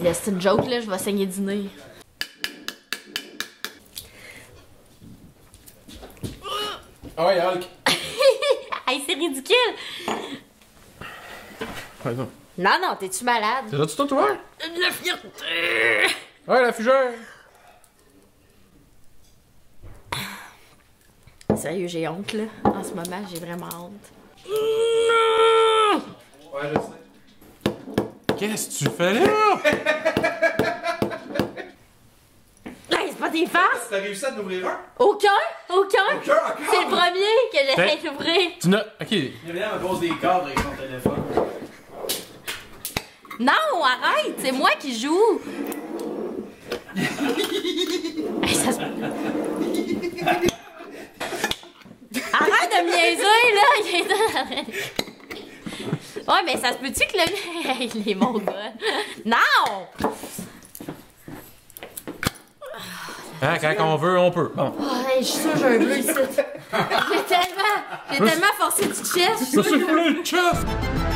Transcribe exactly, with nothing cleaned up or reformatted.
c'est une joke, là, je vais saigner du nez. Ah ouais, Hulk. Hey, c'est ridicule! Ouais, non. Non, non, t'es-tu malade? C'est là-tu tout ouvert? De la fierté! Ouais, la fugère! Sérieux, j'ai honte, là. En ce moment, j'ai vraiment honte. Ouais, je sais. Qu'est-ce que tu fais là? Hey, c'est pas des farces! T'as réussi à en ouvrir un? Aucun! Aucun! Aucun encore? C'est le premier que j'essaie d'ouvrir. Tu n'as. Ok. Viens à cause des cadres avec son téléphone. Non, arrête! C'est moi qui joue! Hey, ça se... Arrête de me niaiser, là! Ouais, mais ça se peut-tu que le... Hey, les mongols! Non! Hein, quand on veut, on peut. Bon. Oh, hey, je suis sûre que j'ai un bleu ici. J'ai tellement... J'ai tellement forcé du chest. Je suis bleu le chest!